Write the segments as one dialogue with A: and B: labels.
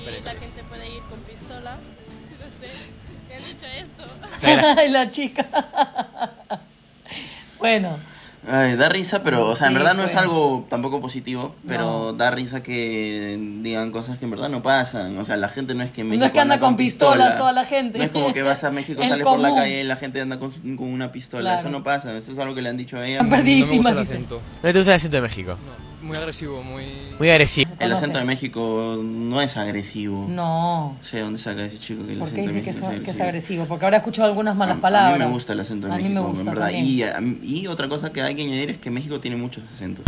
A: diferentes.
B: La gente puede ir con pistola. No sé, me han dicho esto.
C: Ay, la chica. Bueno.
D: Ay, da risa, pero, o sea, en
C: Sí,
D: verdad no
C: pues.
D: es algo tampoco positivo, pero
C: No.
D: da risa que digan cosas que en verdad no pasan. O sea, la gente no es que en México
C: No es que anda con pistola toda la gente.
D: No es como que vas a México,
C: El
D: sales por la
C: común.
D: calle y la gente anda con una pistola.
C: Claro.
D: Eso no pasa, eso es algo que le han dicho a ella.
C: Están
E: No me
C: perdidísimas,
E: gusta el
C: dice.
E: acento.
A: ¿No te gusta el acento de México?
E: No, muy agresivo, muy...
A: Muy agresivo.
D: El
C: Conoce.
D: acento de México no es agresivo.
C: No.
D: No sé dónde saca ese chico que el
C: ¿Por qué
D: acento de
C: dice
D: México
C: que es agresivo? Porque habrá escuchado algunas malas
D: A
C: palabras.
D: mí me gusta el acento de
C: A mí
D: México,
C: me gusta
D: en verdad.
C: también.
D: Y otra cosa que hay que añadir es que México tiene muchos acentos.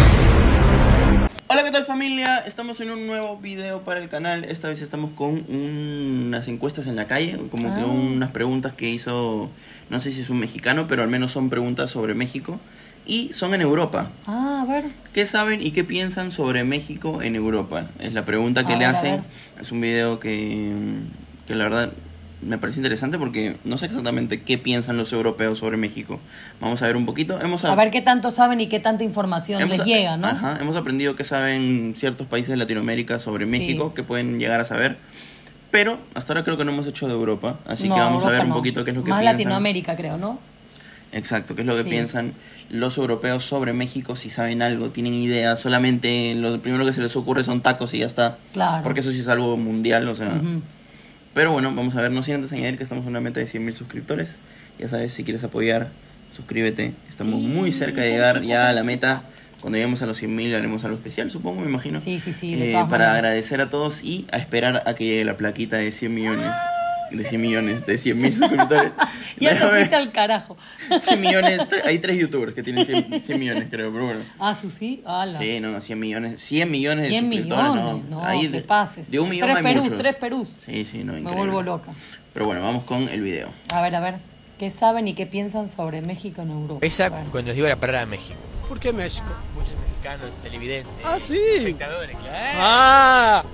D: Hola, ¿qué tal, familia? Estamos en un nuevo video para el canal. Esta vez estamos con unas encuestas en la calle, como que unas preguntas que hizo, no sé si es un mexicano, pero al menos son preguntas sobre México. Y son en Europa.
C: Ah, a ver.
D: ¿Qué saben y qué piensan sobre México en Europa? Es la pregunta que
C: A
D: le
C: ver, a
D: hacen.
C: ver.
D: Es un video que la verdad me parece interesante porque no sé exactamente qué piensan los europeos sobre México. Vamos a ver un poquito.
C: A ver qué tanto saben y qué tanta información les llega, ¿no?
D: Ajá, hemos aprendido que saben ciertos países de Latinoamérica sobre
C: Sí.
D: México, que pueden llegar a saber. Pero hasta ahora creo que no hemos hecho de Europa. Así
C: No,
D: que vamos a ver
C: Europa
D: un
C: no.
D: poquito qué es lo que
C: Más
D: piensan.
C: Latinoamérica, creo, ¿no?
D: Exacto, qué es lo que
C: Sí.
D: piensan los europeos sobre México, si saben algo, tienen ideas, solamente lo primero que se les ocurre son tacos y ya está.
C: Claro.
D: Porque eso sí es algo mundial, o sea.
C: Ujú.
D: Pero bueno, vamos a ver, no sin antes añadir que estamos en una meta de 100.000 suscriptores. Ya sabes, si quieres apoyar, suscríbete. Estamos
C: Sí,
D: muy cerca de llegar ya a la meta. Cuando lleguemos a los 100.000 haremos algo especial, supongo, me imagino.
C: Sí, de todas
D: para
C: maneras.
D: agradecer a todos y a esperar a que llegue la plaquita de 100 millones. De 100 millones, de 100.000 suscriptores.
C: Ya te
D: Déjame-
C: fuiste al carajo.
D: 100 millones, hay 3 youtubers que tienen 100 millones, creo, pero bueno.
C: Ah, ¿sí? Ala.
D: Sí, no, 100 millones. 100 millones de
C: 100
D: suscriptores,
C: millones. No,
D: Ahí
C: te pases.
D: De un millón
C: 3
D: hay
C: Perús,
D: muchos.
C: 3 Perús.
D: Sí, sí, no,
C: Me
D: increíble.
C: vuelvo loca.
D: Pero bueno, vamos con el video.
C: A ver. ¿Qué saben y qué piensan sobre México en Europa?
A: Esa,
C: A ver.
A: cuando os digo la palabra México.
F: ¿Por qué México?
A: Muchos mexicanos, televidentes.
F: Ah, sí.
A: Espectadores, claro.
F: Ah,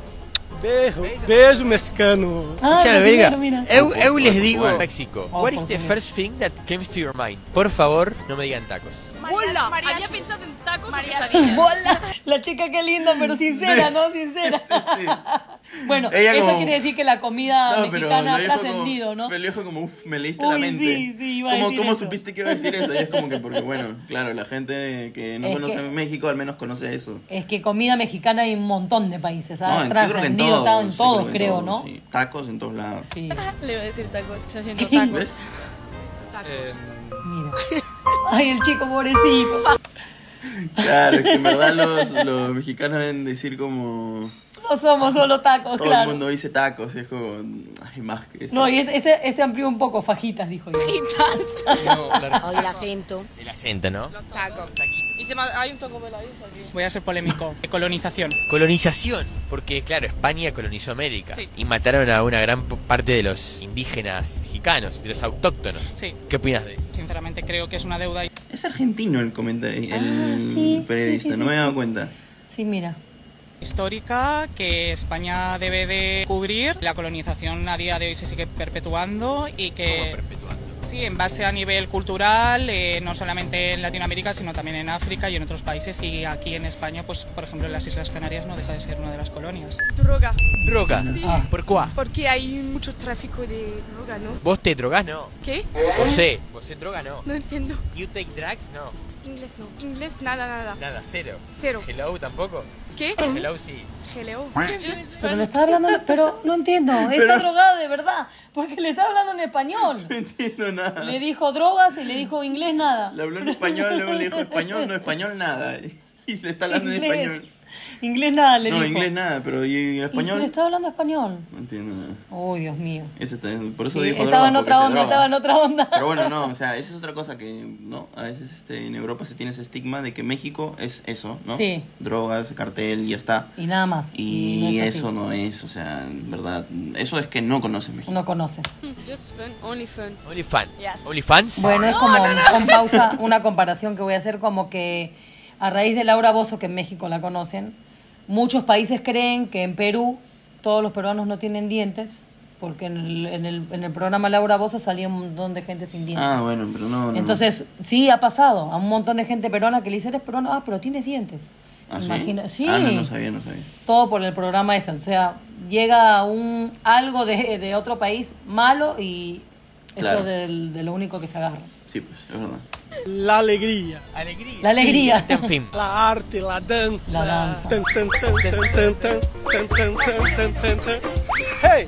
F: beijo mexicano.
C: Ah,
A: Escuchame,
C: brasilero,
A: Vega,
C: mira.
A: eu les digo
D: Portugal.
A: México.
C: Oh,
A: What is the
C: portugués.
A: first thing that comes to your mind? Por favor, no me digan tacos.
B: ¡Hola! Había pensado en tacos o quesadillas.
C: Bola. La chica qué linda, pero sincera, ¿no? Sincera. Bueno,
D: Ella
C: eso
D: como-
C: quiere decir que la comida
D: No, pero
C: mexicana
D: lo
C: ha
D: dijo
C: trascendido,
D: como,
C: ¿no?
D: Pero lo dijo como, uff, me leíste
C: Uy,
D: la mente.
C: sí, iba a decir
D: ¿Cómo
C: eso.
D: supiste que iba a decir eso? Y es como que, porque bueno, claro, la gente que no
C: Es
D: conoce
C: que-
D: México al menos conoce eso.
C: Es que comida mexicana hay un montón de países,
D: No,
C: ha
D: yo creo que en
C: trascendido
D: todos,
C: en
D: yo
C: todos,
D: que en
C: creo,
D: todos,
C: ¿no?
D: sí. Tacos en todos lados.
C: Sí.
B: Le voy a decir tacos. Yo siento tacos.
D: ¿Ves?
C: Mira. Ay, el chico pobrecito.
D: Claro, es que en verdad los mexicanos deben decir como...
C: No somos solo tacos,
D: Todo
C: claro.
D: el mundo dice tacos, y es como... Hay más que eso.
C: No, y ese amplió un poco, fajitas, dijo yo.
G: Hoy el acento.
A: El acento, ¿no?
H: Hay un Taco Bell ahí, aquí. Voy a ser polémico. Colonización.
A: Colonización, porque claro, España colonizó América
H: Sí.
A: y mataron a una gran parte de los indígenas mexicanos, de los autóctonos.
H: Sí.
A: ¿Qué opinas de eso?
H: Sinceramente creo que es una deuda.
D: Es argentino el comentario, el
C: sí,
D: periodista,
C: sí,
D: no me he
C: sí.
D: dado cuenta.
C: Sí, mira.
H: Histórica que España debe de cubrir. La colonización a día de hoy se sigue perpetuando y que sí, en base a nivel cultural, no solamente en Latinoamérica, sino también en África y en otros países. Y aquí en España, pues por ejemplo en las Islas Canarias no deja de ser una de las colonias.
I: Droga,
A: Droga.
I: Sí.
A: ¿Por qué?
I: porque hay mucho tráfico de droga, ¿no?
A: ¿Vos te drogás? No.
I: ¿Qué?
A: ¿Vos te droga? No.
I: No entiendo.
A: ¿You take drugs? No.
I: Inglés no. Inglés nada.
A: Nada, cero.
I: Cero.
A: ¿Hello tampoco?
I: ¿Qué?
A: Hello sí.
I: Hello.
C: Pero le está hablando, pero no entiendo, está drogada de verdad, porque le está hablando en español.
D: No entiendo nada.
C: Le dijo drogas y le dijo inglés nada.
D: Le habló en español, luego le dijo español nada. Y le está hablando en
C: Inglés.
D: español.
C: Inglés nada le
D: No,
C: dijo.
D: inglés nada, pero ¿y en
C: Y si
D: español?
C: le está hablando español.
D: No entiendo nada.
C: Uy, Dios mío.
D: Ese está, por eso
C: Sí,
D: dijo
C: estaba en
D: droga,
C: otra
D: porque se
C: onda,
D: droga.
C: estaba en otra onda.
D: Pero bueno, no, o sea, esa es otra cosa que, ¿no? A veces en Europa se tiene ese estigma de que México es eso, ¿no?
C: Sí.
D: Drogas, cartel, y ya está.
C: Y nada más.
D: Y
C: no es así.
D: eso no es, o sea, en verdad, eso es que no conoces México.
C: No conoces.
I: Just fun, only fun.
A: OnlyFans.
I: Yes.
A: OnlyFans.
C: Bueno, es como con pausa una comparación que voy a hacer como que a raíz de Laura Bozzo, que en México la conocen, muchos países creen que en Perú todos los peruanos no tienen dientes, porque en el programa Laura Bozzo salía un montón de gente sin dientes.
D: Ah, bueno, pero no.
C: Entonces, sí, ha pasado a un montón de gente peruana que le dice, eres peruano, pero tienes dientes.
D: ¿Ah, sí?
C: Sí.
D: Ah, no sabía.
C: Todo por el programa ese. O sea, llega algo de otro país malo y
D: Claro.
C: eso de lo único que se agarra.
D: Sí, pues, es verdad.
F: La alegría.
A: Alegría.
C: La alegría.
A: En fin.
F: La arte, la danza.
C: La danza.
F: Tan, tan, tan, tan, tan, tan, tan, tan, tan, tan, tan. Hey!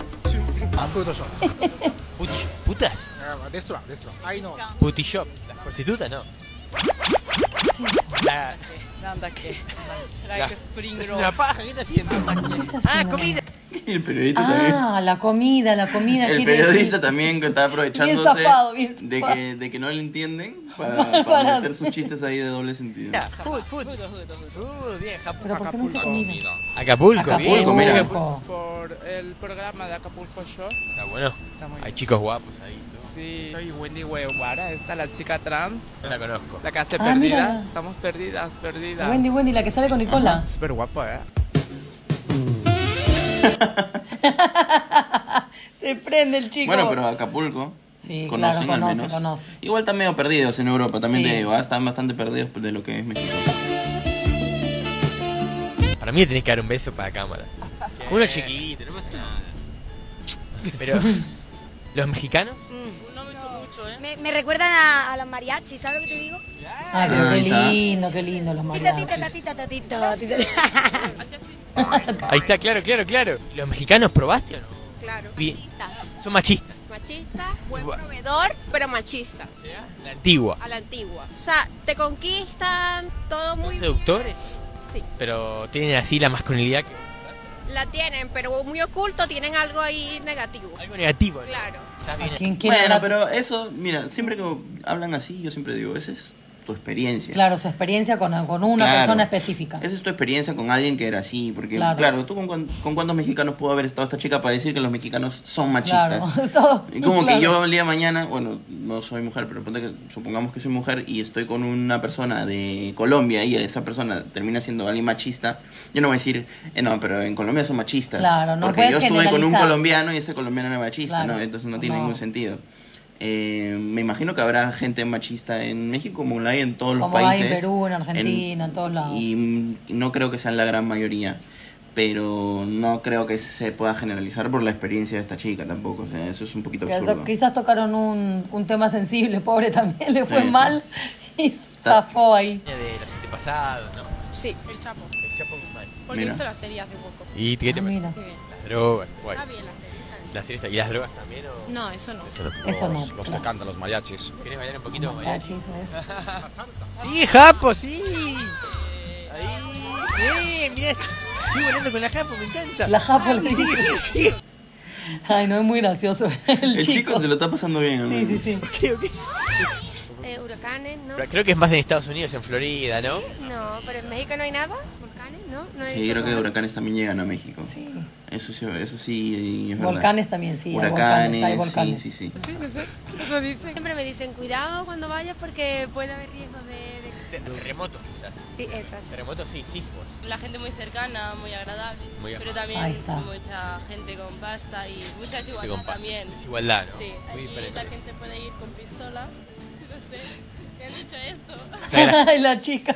A: ¿Putas? Puti shop. Las prostitutas, no.
C: ¿Qué es eso?
A: La...
B: Like spring
A: Es
B: roll.
A: una paja, ¿qué está haciendo?
C: ¿Qué está haciendo?
A: comida.
D: El periodista también.
C: La comida.
D: El
C: quiere
D: periodista
C: decir-
D: tambien que está aprovechándose
C: Bien zafado.
D: de que no le entienden para meter sus chistes ahí de doble sentido.
A: Food, bien,
C: Pero ¿por qué no dice comida?
A: Acapulco, bien.
D: Acapulco, mira.
C: Acapulco.
H: Por el programa de Acapulco Show.
A: Está bueno.
H: Está muy
A: Hay
H: bien.
A: chicos guapos ahí. ¿No?
H: Sí, soy Wendy Guevara, esta la chica trans,
A: No la conozco.
H: la que hace
C: Ah,
H: perdidas.
C: mira.
H: Estamos perdidas.
C: Wendy, la que sale con Nicola.
H: Súper guapo, ¿eh?
C: Se prende el chico.
D: Bueno, pero Acapulco
C: Sí,
D: conocen
C: claro,
D: al menos.
C: conoce.
D: Igual están medio perdidos en Europa, también
C: Sí.
D: te digo, están bastante perdidos de lo que es México.
A: Para mí tenés que dar un beso para la cámara. Uno chiquito, no pasa nada. Pero, ¿los mexicanos?
B: No me mucho, ¿eh?
G: Me recuerdan a los mariachis, ¿sabes lo que te digo?
C: Ay, pero
D: Ahí está.
C: qué lindo los
G: Tita,
C: mariachis.
G: tita, tita, tita, tita.
A: Ahí está, claro. ¿Los mexicanos probaste o no?
I: Claro.
A: Bien.
I: Machistas.
A: Son machistas.
I: Machista, buen proveedor, pero machista.
A: O sea, la antigua.
I: A la antigua. O sea, te conquistan, todo
A: ¿Son
I: muy
A: seductores?
I: Sí.
A: Pero tienen así la masculinidad que...
I: la tienen, pero muy oculto, tienen algo ahí negativo.
A: Algo negativo, ¿no?
I: Claro.
A: Quizás
C: ¿A
A: viene-
C: quién quiere
D: Bueno,
C: hablar?
D: pero eso, mira, siempre que hablan así, yo siempre digo, esa es tu experiencia.
C: Claro, su experiencia con una
D: Claro.
C: persona específica.
D: Esa es tu experiencia con alguien que era así, porque
C: Claro.
D: claro, ¿tú con cuántos mexicanos pudo haber estado esta chica para decir que los mexicanos son machistas?
C: Claro, todo,
D: Y como
C: claro.
D: que yo el día de mañana, bueno, no soy mujer, pero ponte que supongamos que soy mujer y estoy con una persona de Colombia y esa persona termina siendo alguien machista, yo no voy a decir, no, pero en Colombia son machistas.
C: Claro, no
D: porque
C: puedes
D: yo estuve con un
C: generalizar.
D: colombiano y ese colombiano era machista,
C: Claro.
D: ¿no? Entonces no tiene
C: No.
D: ningún sentido. Me imagino que habrá gente machista en México como la hay en todos los
C: Como hay
D: países.
C: en Perú, en Argentina, en todos lados.
D: Y no creo que sean la gran mayoría. Pero no creo que se pueda generalizar por la experiencia de esta chica tampoco. O sea, eso es un poquito
C: Que
D: absurdo.
C: quizás tocaron un tema sensible, pobre también, le fue
D: Sí,
C: mal y zafó ahí.
A: de los antepasados, ¿no?
I: Sí, el Chapo.
A: El Chapo Guzmán.
I: Porque he
D: Mira.
I: visto la serie hace poco.
A: ¿Y qué te
C: Ah,
A: parece?
C: mira.
I: Muy bien.
A: Las drogas, guay.
I: Está bien la serie. está bien.
A: La serie está- ¿Y las drogas también o...?
B: No, eso no.
A: Eso no.
C: Eso no.
E: Los que cantan los mariachis.
A: ¿Querés bailar un poquito?
C: Mariachis, ¿ves?
A: Sí, Japo, sí. Ahí. Bien, mirá. Estoy volando con la Japo, me encanta.
C: La Japo le
A: Sí,
C: dice.
A: sí, sí.
C: Ay, no, es muy gracioso el
D: El chico se lo está pasando bien.
C: Sí,
D: amigo.
C: sí, sí.
A: Ok.
I: Huracanes, ¿no?
A: Pero creo que es más en Estados Unidos, en Florida, ¿no?
I: No, pero en México no hay nada. Volcanes, ¿no? No hay
D: Sí, creo que huracanes también llegan a México.
C: Sí.
D: Eso sí es verdad.
C: Volcanes también, sí. hay
D: Huracanes,
C: hay volcanes.
D: sí.
I: Sí, no sé. Eso dicen. Siempre me dicen, cuidado cuando vayas porque puede haber riesgo de...
A: Terremotos, quizás.
I: Sí, exacto.
A: Terremotos, sí, sismos.
B: La gente muy cercana, muy agradable.
A: Muy
B: pero
A: amable.
B: también
C: Ahí está.
B: mucha gente con pasta y mucha desigualdad
A: Con paz.
B: también.
A: Desigualdad, ¿no?
B: Sí,
A: Muy
B: ahí
A: diferente.
B: la gente puede ir con pistola. No sé, me han dicho esto.
C: Ay, la chica.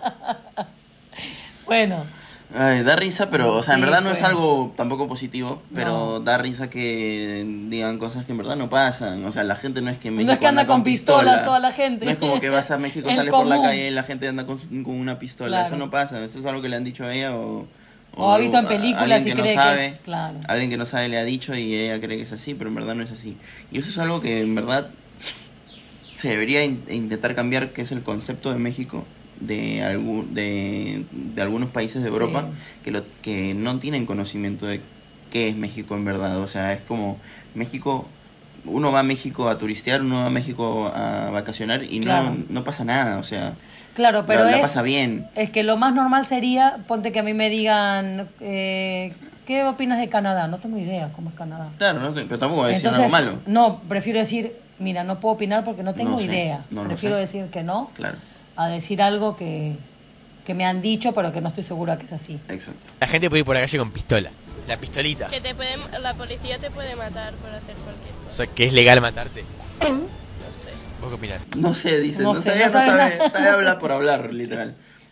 C: Bueno,
D: Ay, da risa, pero, o sea, en
C: Sí,
D: verdad no
C: pues.
D: es algo tampoco positivo, pero
C: No.
D: da risa que digan cosas que en verdad no pasan. O sea, la gente no es que en
C: No es
D: México
C: que anda con pistola toda la gente.
D: No es como que vas a México,
C: El
D: sales por la
C: común.
D: calle y la gente anda con una pistola.
C: Claro.
D: Eso no pasa. Eso es algo que le han dicho a ella
C: O ha visto en
D: a-
C: películas
D: alguien
C: y
D: que no
C: cree que
D: sabe,
C: es- claro.
D: Alguien que no sabe le ha dicho y ella cree que es así, pero en verdad no es así. Y eso es algo que en verdad se debería intentar cambiar, que es el concepto de México de algunos países de
C: Sí.
D: Europa que no tienen conocimiento de qué es México en verdad. O sea, es como México, uno va a México a turistear, uno va a México a vacacionar y
C: Claro.
D: no pasa nada. O sea,
C: Claro, pero
D: la
C: es,
D: pasa bien.
C: es que lo más normal sería, ponte que a mí me digan, ¿qué opinas de Canadá? No tengo idea cómo es Canadá.
D: Claro, pero tampoco va a decir algo malo.
C: No, prefiero decir, mira, no puedo opinar porque no tengo
D: No sé,
C: idea.
D: no lo
C: Prefiero
D: sé.
C: decir que no,
D: Claro,
C: a decir algo que me han dicho, pero que no estoy segura que es así.
D: exacto.
A: La gente puede ir por la calle con pistola. La pistolita.
B: Que la policía te puede matar por hacer cualquier
A: O
B: cosa.
A: sea, que es legal matarte.
B: No sé.
A: ¿Vos qué opinás?
D: No sé, dice,
C: No
D: no
C: sé,
D: sé,
C: no
D: no
C: sabe
D: sabe,
C: nada.
D: está de hablar por hablar, literal.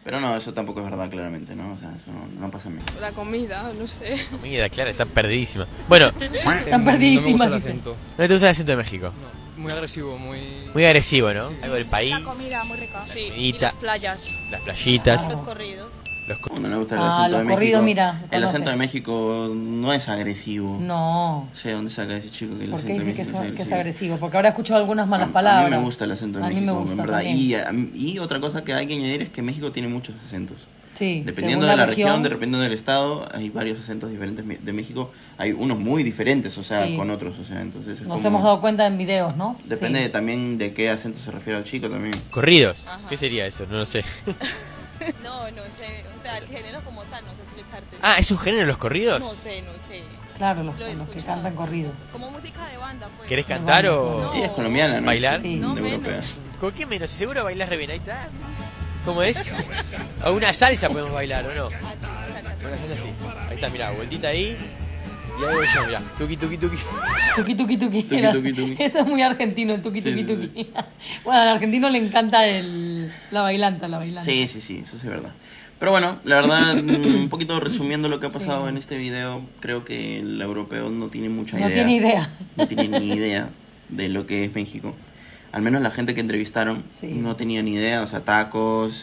D: Pero no, eso tampoco es verdad, claramente, ¿no? O sea, eso no pasa en México.
B: La comida, no sé.
A: Comida, claro, está perdidísima. Bueno,
C: Están perdidísimas,
E: No me gusta el
C: dice.
E: acento.
A: ¿no te gusta el acento de México?
E: No, muy agresivo, muy...
A: Muy agresivo, ¿no?
E: Sí.
A: Algo del país,
B: La comida muy rica. Sí, y
A: comidita.
B: las playas,
A: las playitas,
C: Ah.
B: los corridos.
A: los...
D: No le gusta el
C: Ah,
D: acento
C: los
D: de México.
C: corridos, mira,
D: El
C: conoce.
D: acento de México no es agresivo.
C: No.
D: No sé dónde saca ese chico que el
C: ¿Por qué
D: acento de
C: dice que,
D: México
C: que es agresivo? Porque ahora he escuchado algunas malas
D: A
C: palabras.
D: mí me gusta el acento de
C: A mí
D: México,
C: me gusta
D: en verdad.
C: también.
D: Y otra cosa que hay que añadir es que México tiene muchos acentos.
C: Sí,
D: Dependiendo
C: según
D: de la región, dependiendo del estado, hay varios acentos diferentes de México. Hay unos muy diferentes, o sea,
C: Sí.
D: con otros, o sea, entonces es
C: Nos
D: como-
C: hemos dado cuenta en videos, ¿no?
D: Depende
C: Sí.
D: también de qué acento se refiere al chico también.
A: Corridos.
B: Ajá.
A: ¿Qué sería eso? No lo sé.
B: No sé. O sea, el género como tal, no sé explicarte.
A: Ah, ¿es un género los corridos?
B: No sé.
C: Claro,
B: Lo he
C: los que
B: escuchado.
C: cantan corrido.
B: Como música de banda, pues.
A: ¿Querés cantar o...?
B: No.
D: Ella es colombiana, ¿no?
A: ¿Bailar?
C: Sí.
B: No,
D: De europea.
B: menos.
A: ¿Con qué menos? Seguro bailas re bien, ahí está. ¿Cómo es? A una salsa podemos bailar, ¿o no?
B: Así, exacto.
A: Una salsa así. Ahí está, mirá, vueltita ahí. Y ahí voy yo, mirá. Tuki, tuki, tuki.
C: Tuki, tuki, tuki.
D: Tuki,
C: Era-
D: tuki, tuki.
C: Eso es muy argentino, el tuki,
D: Sí,
C: tuki,
D: sí,
C: tuki. Bueno, al argentino le encanta la bailanta,
D: Sí, eso sí es verdad. Pero bueno, la verdad, un poquito resumiendo lo que ha pasado
C: Sí.
D: en este video, creo que el europeo no tiene mucha
C: No
D: idea.
C: tiene idea.
D: No tiene ni idea de lo que es México. Al menos la gente que entrevistaron
C: Sí.
D: no tenía ni idea, o sea, tacos,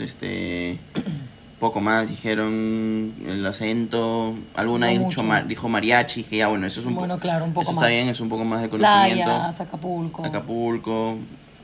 D: poco más, dijeron el acento, alguna
C: No
D: dicho
C: mucho.
D: dijo mariachi, que ya bueno, eso es un
C: Bueno,
D: poco,
C: claro, un poco
D: eso
C: más.
D: está bien, es un poco más de conocimiento.
C: Playas, Acapulco.
D: Acapulco.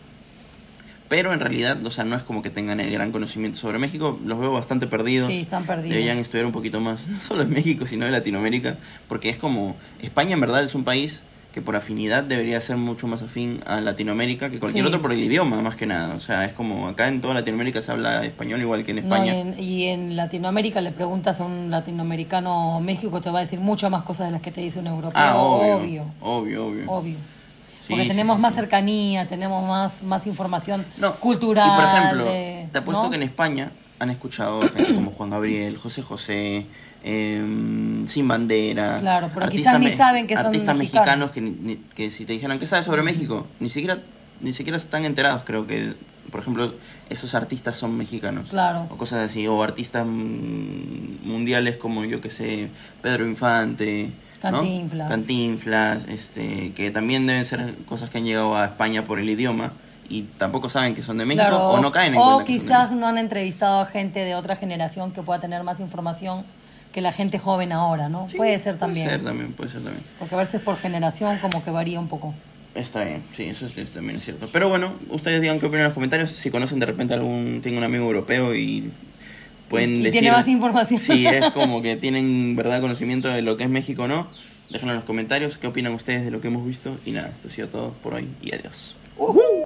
D: Pero en realidad, o sea, no es como que tengan el gran conocimiento sobre México. Los veo bastante perdidos.
C: Sí, están perdidos.
D: Deberían estudiar un poquito más, no solo de México, sino de Latinoamérica. Porque es como, España en verdad es un país que por afinidad debería ser mucho más afín a Latinoamérica que cualquier
C: Sí.
D: otro por el idioma, más que nada. O sea, es como, acá en toda Latinoamérica se habla español igual que en
C: No,
D: España.
C: y en Latinoamérica le preguntas a un latinoamericano México, te va a decir muchas más cosas de las que te dice un europeo.
D: Obvio.
C: Obvio.
D: Sí,
C: Porque
D: sí,
C: tenemos
D: sí,
C: más
D: sí.
C: cercanía, tenemos más información
D: No,
C: cultural.
D: Y por ejemplo,
C: de-
D: te apuesto
C: ¿no?
D: que en España han escuchado a gente como Juan Gabriel, José José, Sin Bandera.
C: Claro, pero quizás ni saben que son
D: artistas
C: mexicanos.
D: mexicanos que si te dijeran ¿qué sabes sobre México? Ni siquiera están enterados, creo que, por ejemplo, esos artistas son mexicanos.
C: Claro.
D: O cosas así, o artistas mundiales como yo que sé, Pedro Infante. ¿no?
C: Cantinflas.
D: Cantinflas, que también deben ser cosas que han llegado a España por el idioma y tampoco saben que son de México
C: Claro,
D: o no caen en
C: o
D: cuenta que son de
C: quizás
D: México.
C: no han entrevistado a gente de otra generación que pueda tener más información que la gente joven ahora, ¿no?
D: Sí,
C: puede ser también.
D: Puede ser también.
C: Porque a veces por generación como que varía un poco.
D: Está bien, sí, eso también es cierto. Pero bueno, ustedes digan qué opinan en los comentarios. Si conocen de repente tengo un amigo europeo y pueden
C: Y
D: decir...
C: tiene más información.
D: Si es como que tienen verdad conocimiento de lo que es México o no. Déjenlo en los comentarios qué opinan ustedes de lo que hemos visto. Y nada, esto ha sido todo por hoy y adiós.